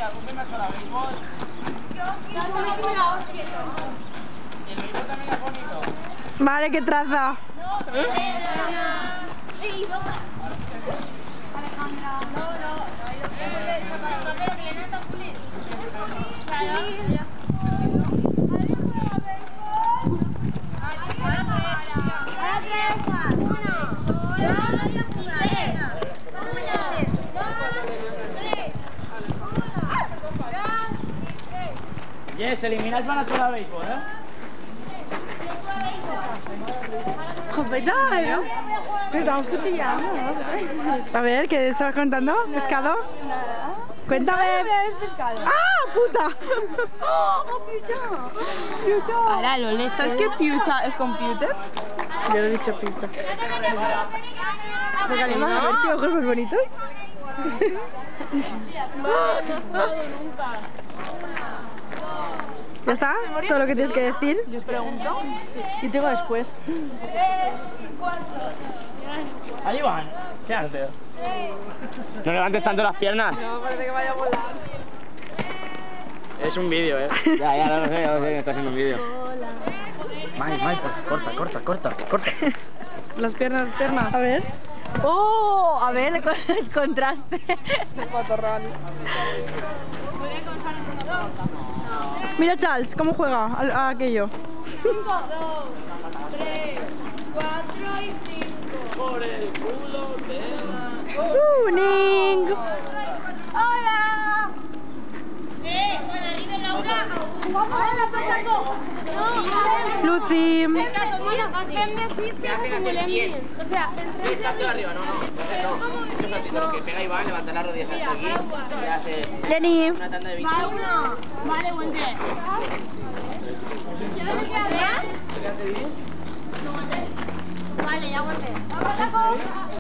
¿algún premio has jugado a béisbol? ¿Y el béisbol también es bonito? Vale, qué traza. Yes, elimináis van a jugar a béisbol, ¿eh? Joder, ¿qué estamos cotillando? A ver, ¿qué estás contando? ¿Pescado? Cuéntame. pescado. ¡Ah, puta! ¡Oh, piucha! Ahora lo leche. ¿Sabes que piucha es computer? Yo lo he dicho pita. Regalemos a ver qué ojos más bonitos. ¿Ya está? ¿Todo lo que tienes que decir? Yo os pregunto. Sí. Y tengo después. Ahí van. ¿Qué haces? No levantes tanto las piernas. No, parece que vaya a volar. Es un vídeo, ¿eh? Ya lo sé, que está haciendo un vídeo. Mai, corta. Las piernas. A ver. ¡Oh! A ver, el contraste. El patorral. Mira, Charles, ¿cómo juega a aquello? 5, 2, 3, 4 y 5. Por el culo de la... ¡Tuning! ¡Hola! Con arriba Laura. ¡Jugamos a la pelota! No, Lucy. es me fuiste como el bien. O sea, Es salto arriba, no. Eso es saltito, lo que pega Iván, levanta las rodillas hasta aquí y hace Jenny. una tanda de 20. Vale, Wendy. Vale, ya Wendy.